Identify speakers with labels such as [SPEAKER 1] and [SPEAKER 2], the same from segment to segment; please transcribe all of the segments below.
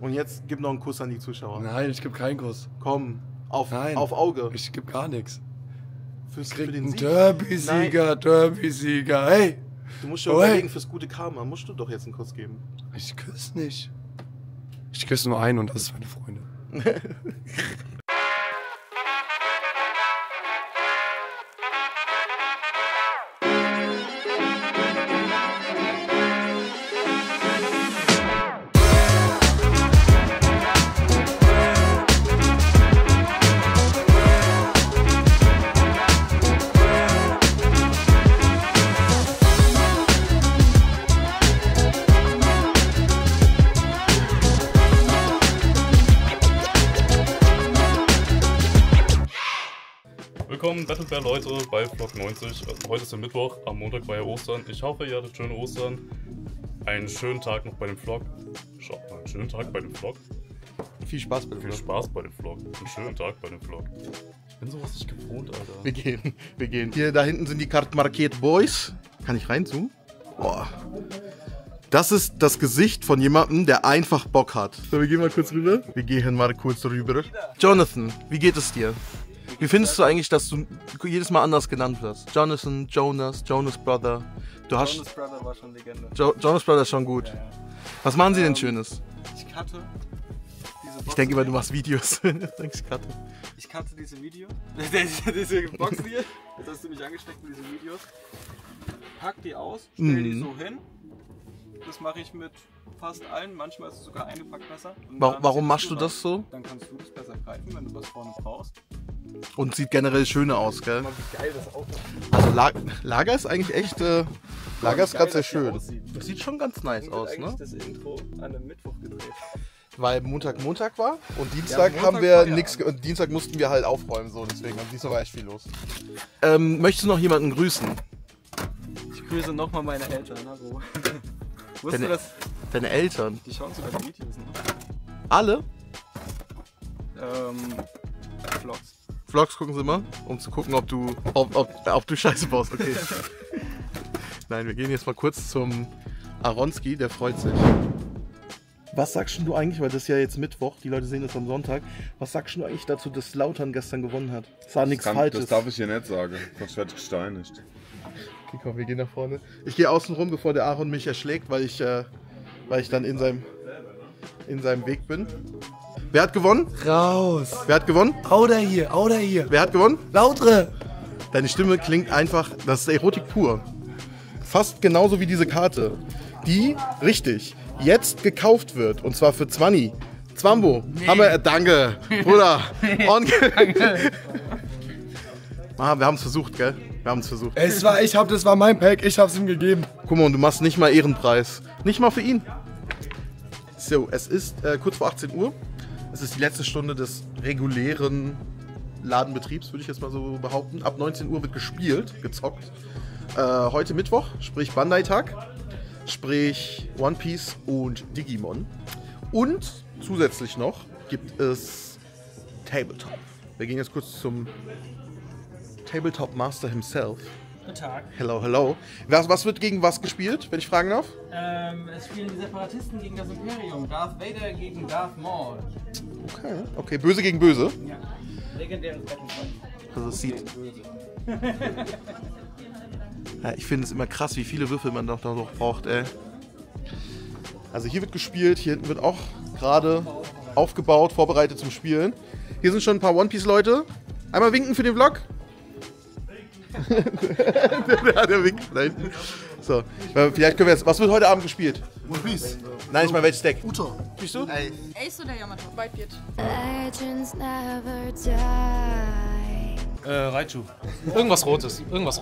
[SPEAKER 1] Und jetzt gib noch einen Kuss an die Zuschauer.
[SPEAKER 2] Nein, ich gebe keinen Kuss.
[SPEAKER 1] Komm, auf Auge.
[SPEAKER 2] Ich gebe gar nichts.
[SPEAKER 1] Für den Sieg.
[SPEAKER 2] Derby-Sieger, hey!
[SPEAKER 1] Du musst schon überlegen, fürs gute Karma musst du doch jetzt einen Kuss geben.
[SPEAKER 2] Ich küsse nicht. Ich küsse nur einen und das ist meine Freundin.
[SPEAKER 3] Willkommen, Battle Bear Leute, bei Vlog 90. Heute ist der Mittwoch, am Montag war ja Ostern. Ich hoffe, ihr hattet schöne Ostern. Einen schönen Tag noch bei dem Vlog. Schaut mal, einen schönen Tag bei dem Vlog.
[SPEAKER 1] Viel Spaß bei dem Vlog.
[SPEAKER 3] Viel Spaß bei dem Vlog. Einen schönen Tag bei dem Vlog. Ich bin sowas nicht gewohnt, Alter.
[SPEAKER 1] Wir gehen. Hier, da hinten sind die Carte Marquette Boys. Kann ich reinzoomen? Boah. Das ist das Gesicht von jemandem, der einfach Bock hat. So, wir gehen mal kurz rüber. Jonathan, wie geht es dir? Wie findest du eigentlich, dass du jedes Mal anders genannt wirst? Jonathan, Jonas, Jonas Brother.
[SPEAKER 4] Jonas Brother war schon Legende.
[SPEAKER 1] Jonas Brother ist schon gut.
[SPEAKER 4] Ja, ja.
[SPEAKER 1] Was machen sie denn Schönes?
[SPEAKER 4] Ich cutte diese Box.
[SPEAKER 1] Ich denke immer, du machst Videos.
[SPEAKER 4] Ich cutte diese Videos. diese Box hier. Jetzt hast du mich angesteckt mit diesen Videos. Pack die aus, stell die so hin. Das mache ich mit fast allen. Manchmal ist es sogar eingepackt besser.
[SPEAKER 1] Warum machst du das so?
[SPEAKER 4] Dann kannst du das besser greifen, wenn du was vorne brauchst.
[SPEAKER 1] Und sieht generell schöner aus, gell?
[SPEAKER 4] Mal, wie geil das aussieht.
[SPEAKER 1] Also Lager ist eigentlich echt, Lager ist gerade sehr schön. Das sieht schon ganz nice aus, ne?
[SPEAKER 4] Das Intro an einem Mittwoch gedreht.
[SPEAKER 1] Weil Montag war und Dienstag haben wir nichts, und Dienstag mussten wir halt aufräumen, so deswegen. Und Dienstag war echt viel los. Möchtest du noch jemanden grüßen?
[SPEAKER 4] Ich grüße nochmal meine Eltern, na wo? Wusstest du das?
[SPEAKER 1] Deine Eltern?
[SPEAKER 4] Die schauen sogar die Videos, ne?
[SPEAKER 1] Alle?
[SPEAKER 4] Vlogs.
[SPEAKER 1] Vlogs gucken sie mal, um zu gucken, ob du Scheiße baust, okay. Nein, wir gehen jetzt mal kurz zum Aronski, der freut sich. Was sagst du eigentlich, weil das ist ja jetzt Mittwoch, die Leute sehen das am Sonntag, was sagst du eigentlich dazu, dass Lautern gestern gewonnen hat? Das war nichts Falsches.
[SPEAKER 5] Das darf ich hier nicht sagen, sonst werde ich gesteinigt.
[SPEAKER 1] Okay, komm, wir gehen nach vorne. Ich gehe außen rum, bevor der Aaron mich erschlägt, weil ich dann in seinem Weg bin. Wer hat gewonnen?
[SPEAKER 2] Raus!
[SPEAKER 1] Wer hat gewonnen?
[SPEAKER 2] Oder hier!
[SPEAKER 1] Wer hat gewonnen?
[SPEAKER 2] Lautere!
[SPEAKER 1] Deine Stimme klingt einfach, das ist Erotik pur. Fast genauso wie diese Karte, die, richtig, jetzt gekauft wird. Und zwar für 20. Zwambo, nee. Danke, Bruder. Danke. Wir haben es versucht, gell? Wir haben es versucht.
[SPEAKER 2] Das war mein Pack, ich hab's ihm gegeben.
[SPEAKER 1] Guck mal, und du machst nicht mal Ehrenpreis. Nicht mal für ihn. So, es ist kurz vor 18 Uhr. Es ist die letzte Stunde des regulären Ladenbetriebs, würde ich jetzt mal so behaupten. Ab 19 Uhr wird gespielt, gezockt. Heute Mittwoch, sprich Bandai-Tag, sprich One Piece und Digimon. Und zusätzlich noch gibt es Tabletop. Wir gehen jetzt kurz zum Tabletop Master himself.
[SPEAKER 6] Guten Tag.
[SPEAKER 1] Hello. Was wird gegen was gespielt, wenn ich fragen darf?
[SPEAKER 6] Es spielen die Separatisten gegen das Imperium, Darth Vader gegen Darth Maul.
[SPEAKER 1] Okay, böse gegen böse.
[SPEAKER 6] Ja, legendäres Battlefield.
[SPEAKER 1] Also es sieht... Ja, ich finde es immer krass, wie viele Würfel man doch noch braucht, ey. Also hier wird gespielt, hier hinten wird auch gerade aufgebaut, vorbereitet zum Spielen. Hier sind schon ein paar One Piece Leute. Einmal winken für den Vlog. der winkt da hinten. So, vielleicht können wir jetzt. Was wird heute Abend gespielt?
[SPEAKER 7] One Piece.
[SPEAKER 1] Nein, ich meine welches Deck?
[SPEAKER 7] Uta.
[SPEAKER 1] Spielst du?
[SPEAKER 8] Ace oder Yamato? Whitebeard.
[SPEAKER 9] Legends never die.
[SPEAKER 10] Raichu. Irgendwas Rotes.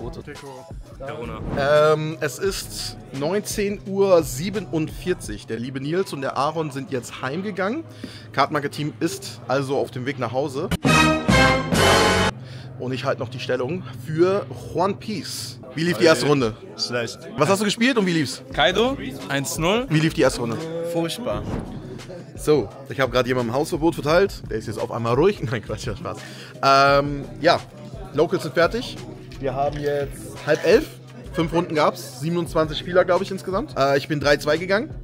[SPEAKER 1] Es ist 19:47 Uhr. Der liebe Nils und der Aaron sind jetzt heimgegangen. Cardmarket-Team ist also auf dem Weg nach Hause. Und ich halte noch die Stellung für One Piece. Wie lief die erste Runde?
[SPEAKER 10] Schlecht.
[SPEAKER 1] Was hast du gespielt und wie lief's?
[SPEAKER 10] Kaido, 1-0.
[SPEAKER 1] Wie lief die erste Runde?
[SPEAKER 10] Furchtbar.
[SPEAKER 1] So, ich habe gerade jemandem Hausverbot verteilt. Der ist jetzt auf einmal ruhig. Nein, Quatsch, ja, Spaß. Ja, Locals sind fertig. Wir haben jetzt 10:30. 5 Runden gab's. 27 Spieler, glaube ich, insgesamt. Ich bin 3-2 gegangen.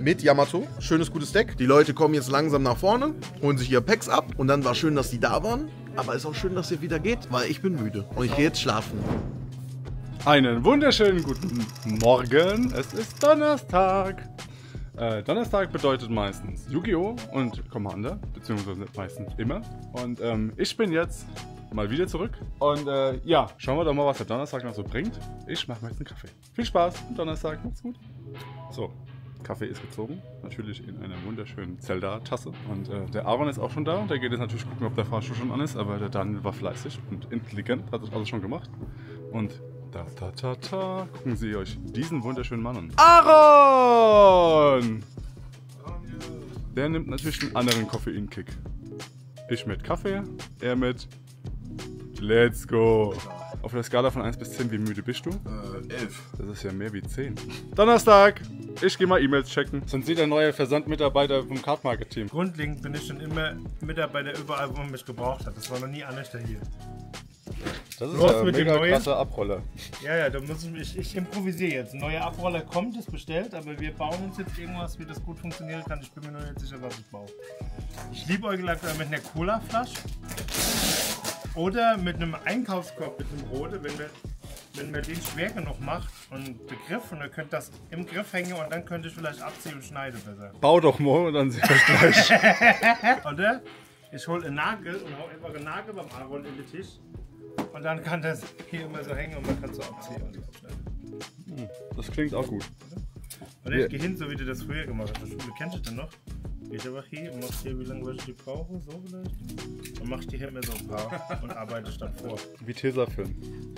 [SPEAKER 1] mit Yamato. Schönes, gutes Deck. Die Leute kommen jetzt langsam nach vorne, holen sich ihre Packs ab. Und dann war schön, dass die da waren. Aber ist auch schön, dass ihr wieder geht, weil ich bin müde. Und ich gehe jetzt schlafen.
[SPEAKER 7] Einen wunderschönen guten Morgen. Es ist Donnerstag. Donnerstag bedeutet meistens Yu-Gi-Oh! Und Commander, beziehungsweise meistens immer. Und ich bin jetzt mal wieder zurück. Und ja, schauen wir doch mal, was der Donnerstag noch so bringt. Ich mache mir jetzt einen Kaffee. Viel Spaß am Donnerstag, macht's gut. So, Kaffee ist gezogen. Natürlich in einer wunderschönen Zelda-Tasse. Und der Aaron ist auch schon da. Der geht jetzt natürlich gucken, ob der Fahrstuhl schon an ist. Aber der Daniel war fleißig und intelligent, hat das alles schon gemacht. Und gucken Sie euch diesen wunderschönen Mann an. Aaron! Der nimmt natürlich einen anderen Koffeinkick. Ich mit Kaffee, er mit Let's go. Auf der Skala von 1 bis 10, wie müde bist du?
[SPEAKER 5] 11.
[SPEAKER 7] Das ist ja mehr wie 10. Donnerstag! Ich gehe mal E-Mails checken. Sind Sie der neue Versandmitarbeiter vom Card-Market-Team?
[SPEAKER 11] Grundlegend bin ich schon immer Mitarbeiter überall, wo man mich gebraucht hat. Das war noch nie anders hier.
[SPEAKER 7] Das ist ja ein mega krasser Abroller.
[SPEAKER 11] Ja, da muss ich improvisiere jetzt. Ein neuer Abroller kommt, ist bestellt, aber wir bauen uns jetzt irgendwas, wie das gut funktionieren kann. Ich bin mir noch nicht sicher, was ich baue. Ich liebäugel aktuell mit einer Cola-Flasche oder mit einem Einkaufskorb, mit einem Rode, wenn man den schwer genug macht und Begriff und dann könnt das im Griff hängen und dann könnte ich vielleicht abziehen und schneiden besser.
[SPEAKER 7] Bau doch mal und dann seht ihr gleich.
[SPEAKER 11] Oder? Ich hole einen Nagel und hau einfach einen Nagel beim Aaron in den Tisch. Und dann kann das hier immer so hängen und man kann so abziehen und abschneiden.
[SPEAKER 7] Das klingt auch gut.
[SPEAKER 11] Oder ich gehe hin, so wie du das früher gemacht hast. In der Schule kennst du das noch? Gehst einfach hier und machst hier, wie lange ich die brauche, so vielleicht. Und machst die hier immer so ein paar und arbeitest dann vor.
[SPEAKER 7] Wie Tesafilm.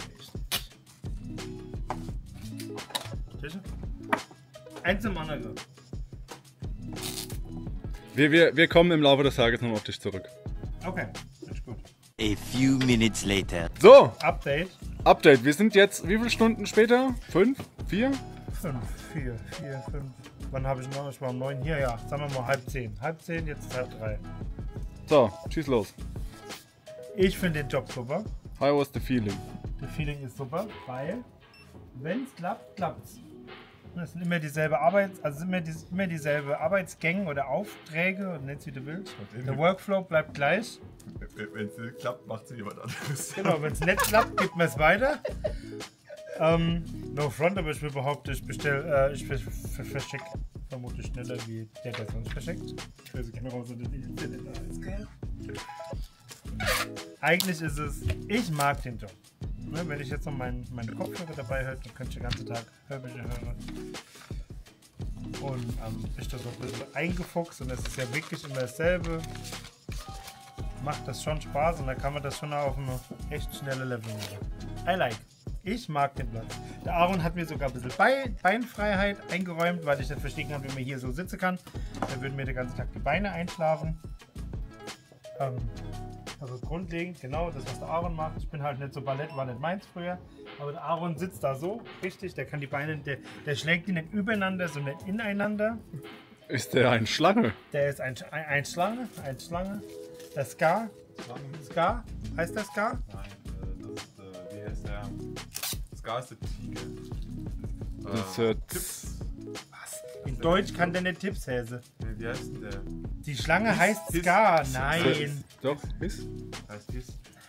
[SPEAKER 11] Tisch? Eins zum anderen.
[SPEAKER 7] Wir kommen im Laufe des Tages nochmal auf dich zurück.
[SPEAKER 11] Okay, ist gut.
[SPEAKER 12] A few minutes later.
[SPEAKER 7] So!
[SPEAKER 11] Update.
[SPEAKER 7] Wir sind jetzt wie viele Stunden später? 5? 4?
[SPEAKER 11] 5, 4, 5. Wann habe ich noch? Ich war um 9 hier, ja. Sagen wir mal 9:30. 9:30, jetzt ist 2:30.
[SPEAKER 7] So, schieß los.
[SPEAKER 11] Ich finde den Job super.
[SPEAKER 7] How was the feeling?
[SPEAKER 11] Das Feeling ist super, weil wenn es klappt, klappt's. Es sind immer dieselbe immer dieselbe Arbeitsgänge oder Aufträge, nenn's wie du willst. Der Workflow bleibt gleich.
[SPEAKER 5] Wenn es nicht klappt, macht es jemand anderes.
[SPEAKER 11] Genau, wenn es nicht klappt, gibt man es weiter. No front, aber ich will behaupten, ich verschicke vermutlich schneller wie der sonst verschickt. Also genau so eigentlich ist es, ich mag den Job. Ne, wenn ich jetzt noch meine Kopfhörer dabei höre, dann könnte ich den ganzen Tag Hörbücher hören. Und bin da so ein bisschen eingefuchst und es ist ja wirklich immer dasselbe. Macht das schon Spaß und dann kann man das schon auf eine echt schnelle Level machen. I like. Ich mag den Platz. Der Aaron hat mir sogar ein bisschen Beinfreiheit eingeräumt, weil ich nicht verstehen kann, wie man hier so sitzen kann. Da würden mir den ganzen Tag die Beine einschlafen. Also grundlegend, genau das, was der Aaron macht. Ich bin halt nicht so Ballett, war nicht meins früher. Aber der Aaron sitzt da so, richtig. Der kann die Beine, der schlägt die nicht übereinander, sondern ineinander.
[SPEAKER 7] Ist der ein Schlange?
[SPEAKER 11] Der ist ein Schlange. Der Ska. Ska? Heißt der Ska?
[SPEAKER 5] Nein, das ist, wie heißt der? Ska ist der Tiger.
[SPEAKER 7] Tipps.
[SPEAKER 11] Was? In Deutsch kann der nicht Tipps heißen.
[SPEAKER 5] Wie heißt denn der?
[SPEAKER 11] Die Schlange heißt Ska. Nein.
[SPEAKER 7] Doch, Hiss.
[SPEAKER 5] Heißt Hiss.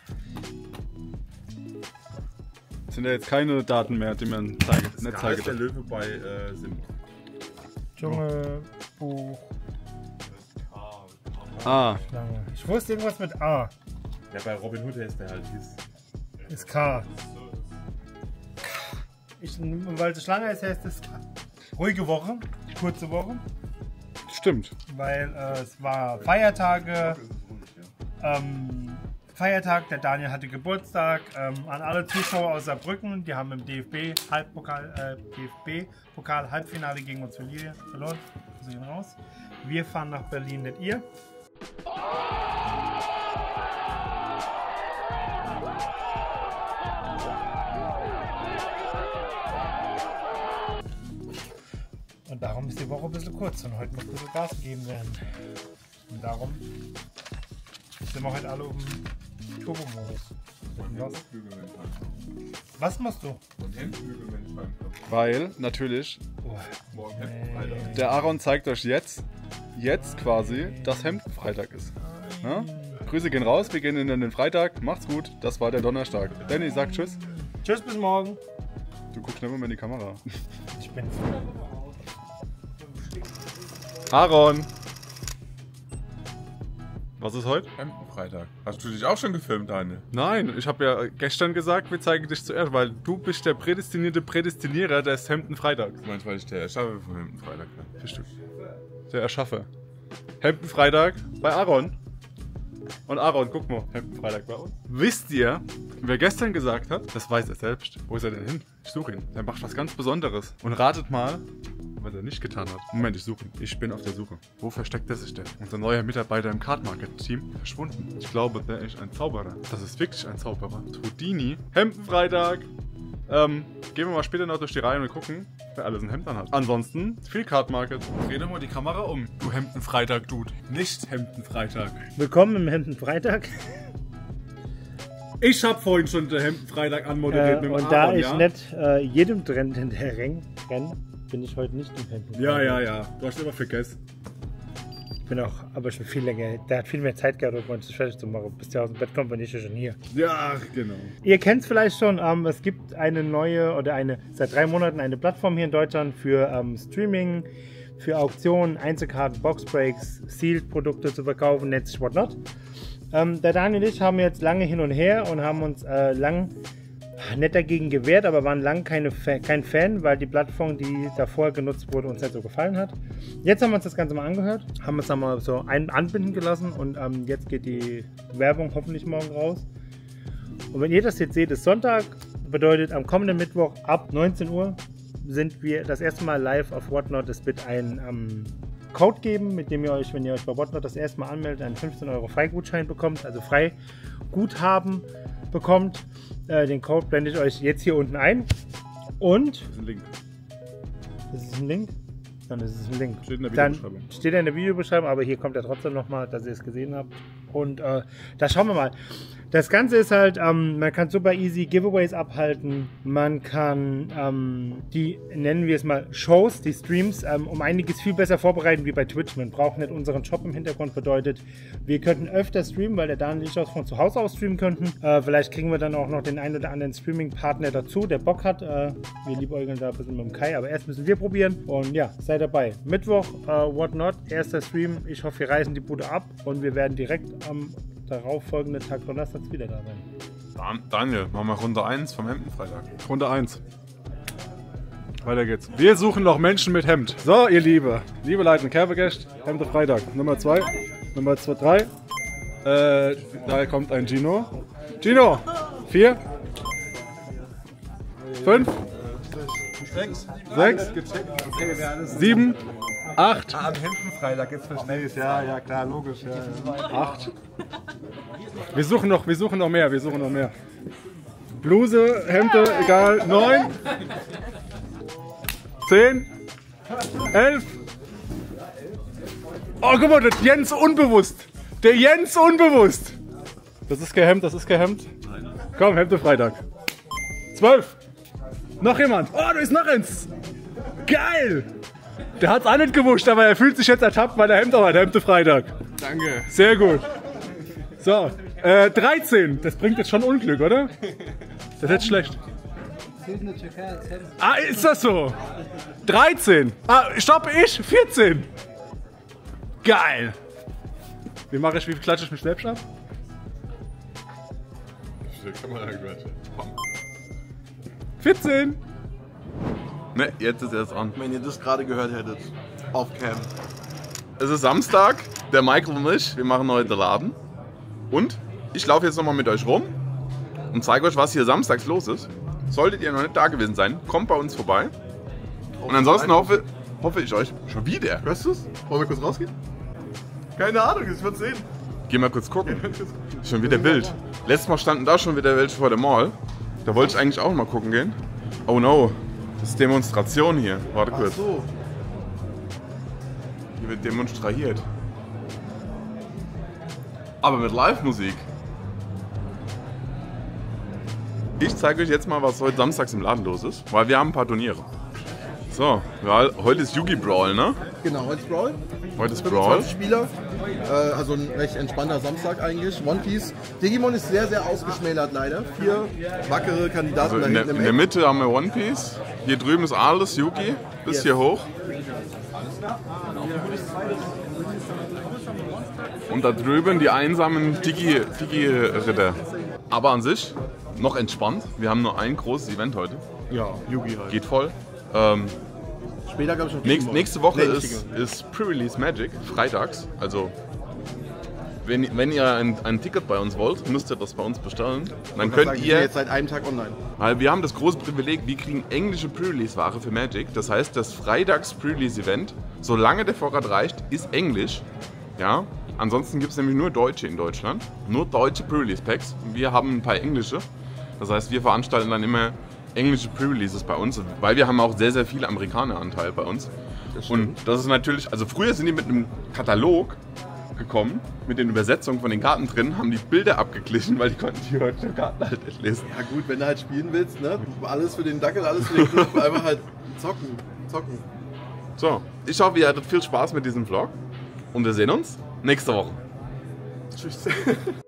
[SPEAKER 7] Sind ja jetzt keine Daten mehr, die man nicht zeigen
[SPEAKER 5] Ska ist der Löwe bei Sim.
[SPEAKER 11] Dschungelbuch.
[SPEAKER 7] Ah.
[SPEAKER 11] Schlange. Ich wusste irgendwas mit A.
[SPEAKER 5] Ja, bei Robin Hood heißt der halt Hiss.
[SPEAKER 11] Ist K. Weil die Schlange ist, heißt es K. Ruhige Woche, kurze Woche.
[SPEAKER 7] Stimmt.
[SPEAKER 11] Weil es war Feiertage. Feiertag, der Daniel hatte Geburtstag. An alle Zuschauer aus Saarbrücken, die haben im DFB-Pokal-Halbfinale gegen uns verloren. Wir sehen raus. Wir fahren nach Berlin, nicht ihr. Und darum ist die Woche ein bisschen kurz und heute muss ein bisschen Gas gegeben werden. Und darum Sind wir heute alle um Turbo-Modus. Was machst du?
[SPEAKER 7] Weil, natürlich, der Aaron zeigt euch jetzt quasi, dass Hemdenfreitag ist. Ja? Grüße gehen raus, wir gehen in den Freitag. Macht's gut, das war der Donnerstag. Danny sagt tschüss.
[SPEAKER 11] Tschüss, bis morgen.
[SPEAKER 7] Du guckst nicht immer in die Kamera.
[SPEAKER 11] Ich bin
[SPEAKER 7] Aaron! Was ist heute?
[SPEAKER 5] Hemdenfreitag. Hast du dich auch schon gefilmt, Daniel?
[SPEAKER 7] Nein, ich habe ja gestern gesagt, wir zeigen dich zuerst, weil du bist der prädestinierte Prädestinierer des Hemdenfreitags.
[SPEAKER 5] Du meinst, weil ich der Erschaffer vom Hemdenfreitag bin?
[SPEAKER 7] Bestimmt. Der Erschaffer. Hemdenfreitag bei Aaron. Und Aaron, guck mal, Hemdenfreitag bei uns. Wisst ihr, wer gestern gesagt hat, das weiß er selbst. Wo ist er denn hin? Ich suche ihn. Der macht was ganz Besonderes. Und ratet mal, was er nicht getan hat. Moment, ich suche ihn. Ich bin auf der Suche. Wo versteckt er sich denn? Unser neuer Mitarbeiter im Card-Market-Team verschwunden. Ich glaube, der ist ein Zauberer. Das ist wirklich ein Zauberer. Houdini. Hemdenfreitag. Gehen wir mal später noch durch die Reihe und gucken, wer alles ein Hemd an hat. Ansonsten, viel Card-Market. Dreh doch mal die Kamera um, du Hemdenfreitag-Dude. Nicht Hemdenfreitag.
[SPEAKER 11] Willkommen im Hemdenfreitag.
[SPEAKER 7] Ich hab vorhin schon den Hemdenfreitag anmoderiert mit dem
[SPEAKER 11] und
[SPEAKER 7] Aaron,
[SPEAKER 11] da ich nicht jedem Trend hinterher renne, bin ich heute nicht im Hemdenfreitag.
[SPEAKER 7] Ja. Du hast immer vergessen.
[SPEAKER 11] Ich bin auch, aber schon viel länger. Der hat viel mehr Zeit gehabt, um uns das fertig zu machen. Bis der aus dem Bett kommt, bin ich ja schon hier.
[SPEAKER 7] Ja, genau.
[SPEAKER 11] Ihr kennt es vielleicht schon, es gibt eine neue oder seit 3 Monaten eine Plattform hier in Deutschland für Streaming, für Auktionen, Einzelkarten, Boxbreaks, Sealed-Produkte zu verkaufen, nennt sich Whatnot. Der Daniel und ich haben jetzt lange hin und her und haben uns lang nicht dagegen gewehrt, aber waren lang kein Fan, weil die Plattform, die davor genutzt wurde, uns nicht so gefallen hat. Jetzt haben wir uns das Ganze mal angehört, haben uns dann mal so anbinden gelassen und jetzt geht die Werbung hoffentlich morgen raus. Und wenn ihr das jetzt seht, ist Sonntag, bedeutet am kommenden Mittwoch ab 19 Uhr sind wir das erste Mal live auf Whatnot. Es wird ein Code geben, mit dem ihr euch, wenn ihr euch bei Whatnot das erste Mal anmeldet, einen 15 € Freigutschein bekommt, also Freiguthaben bekommt. Den Code blende ich euch jetzt hier unten ein. Und.
[SPEAKER 7] Das ist ein Link.
[SPEAKER 11] Das ist ein Link? Dann ist es ein Link.
[SPEAKER 7] Steht in der Videobeschreibung.
[SPEAKER 11] Dann steht er in der Videobeschreibung, aber hier kommt er trotzdem nochmal, dass ihr es gesehen habt. Und da schauen wir mal. Das Ganze ist halt, man kann super easy Giveaways abhalten. Man kann die, nennen wir es mal, Shows, die Streams, um einiges viel besser vorbereiten wie bei Twitch. Man braucht nicht unseren Shop im Hintergrund, bedeutet, wir könnten öfter streamen, weil der Daniel und ich von zu Hause aus streamen könnten. Vielleicht kriegen wir dann auch noch den einen oder anderen Streaming-Partner dazu, der Bock hat. Wir liebäugeln da ein bisschen mit dem Kai, aber erst müssen wir probieren. Und ja, seid dabei. Mittwoch, Whatnot, erster Stream. Ich hoffe, wir reißen die Bude ab und wir werden direkt am darauf folgenden Tag Donnerstags wieder da sein.
[SPEAKER 5] Daniel, machen wir Runde 1 vom Hemdenfreitag.
[SPEAKER 7] Runde 1. Weiter geht's. Wir suchen noch Menschen mit Hemd. So, ihr liebe Leute, Kervegäst, Hemde Freitag. Nummer 2, Nummer 2, 3. Da kommt ein Gino. Gino! 4. 5. 6. 7. 8.
[SPEAKER 13] Am Hemdenfreitag, jetzt verstehe ich. Ja, klar, logisch. Ja.
[SPEAKER 7] 8. Wir suchen noch mehr. Bluse, Hemde, egal. 9. 10. 11. Oh, guck mal, der Jens unbewusst. Das ist kein Hemd. Komm, Hemde Freitag. 12. Noch jemand. Oh, da ist noch eins. Geil. Der hat's auch nicht gewusst, aber er fühlt sich jetzt ertappt, weil er Hemd hat. Hemde Freitag.
[SPEAKER 5] Danke.
[SPEAKER 7] Sehr gut. So, 13. Das bringt jetzt schon Unglück, oder? Das ist jetzt schlecht. Ah, ist das so? 13. Ah, stopp, 14. Geil. Wie klatsche ich mich selbst ab?
[SPEAKER 5] Kann man ja gehört.
[SPEAKER 7] 14.
[SPEAKER 5] Ne, jetzt ist erst an.
[SPEAKER 1] Wenn ihr das gerade gehört hättet, auf Cam.
[SPEAKER 5] Es ist Samstag, der Michael und ich, wir machen heute den Laden. Und ich laufe jetzt nochmal mit euch rum und zeige euch, was hier samstags los ist. Solltet ihr noch nicht da gewesen sein, kommt bei uns vorbei. Und ansonsten hoffe ich euch schon wieder.
[SPEAKER 1] Hörst du es? Wollen wir kurz rausgehen? Keine Ahnung, ich würde sehen.
[SPEAKER 5] Geh mal kurz gucken. Schon wieder wild. Letztes Mal standen da schon wieder welche vor der Mall. Da wollte ich eigentlich auch mal gucken gehen. Oh no, das ist Demonstration hier. Warte kurz.
[SPEAKER 1] Ach so.
[SPEAKER 5] Hier wird demonstriert. aber mit Live-Musik. Ich zeige euch jetzt mal, was heute samstags im Laden los ist, weil wir haben ein paar Turniere. So, ja, heute ist Yugi Brawl, ne?
[SPEAKER 1] Genau, heute ist Brawl.
[SPEAKER 5] Heute ist Brawl.
[SPEAKER 1] 25 Spieler, also ein recht entspannter Samstag eigentlich. One Piece. Digimon ist sehr, sehr ausgeschmälert leider. 4 wackere Kandidaten
[SPEAKER 5] Also
[SPEAKER 1] da
[SPEAKER 5] in
[SPEAKER 1] hinten
[SPEAKER 5] der Mitte haben wir One Piece. Hier drüben ist alles Yugi, bis hier hoch. Und da drüben die einsamen Digi-Ritter. Aber an sich noch entspannt. Wir haben nur ein großes Event heute.
[SPEAKER 1] Ja, Yugi halt.
[SPEAKER 5] Geht voll.
[SPEAKER 1] Später gab es noch
[SPEAKER 5] nächste Woche ist Pre-Release Magic, freitags. Also, wenn ihr ein Ticket bei uns wollt, müsst ihr das bei uns bestellen. Dann könnt ihr.
[SPEAKER 1] Jetzt seit einem Tag online.
[SPEAKER 5] Weil wir haben das große Privileg, wir kriegen englische Pre-Release-Ware für Magic. Das heißt, das Freitags-Pre-Release-Event, solange der Vorrat reicht, ist Englisch. Ja. Ansonsten gibt es nämlich nur Deutsche in Deutschland. Nur deutsche Pre-Release-Packs. Wir haben ein paar englische. Das heißt, wir veranstalten dann immer englische Pre-Releases bei uns, weil wir haben auch sehr, sehr viele Amerikaner-Anteil bei uns. Und das ist natürlich, also früher sind die mit einem Katalog gekommen, mit den Übersetzungen von den Karten drin, haben die Bilder abgeglichen, weil die konnten die deutschen Karten halt nicht lesen.
[SPEAKER 1] Ja gut, wenn du halt spielen willst, ne? Alles für den Dackel, alles für den Club, einfach halt zocken.
[SPEAKER 5] So, ich hoffe, ihr hattet viel Spaß mit diesem Vlog und wir sehen uns nächste Woche.
[SPEAKER 1] Tschüss.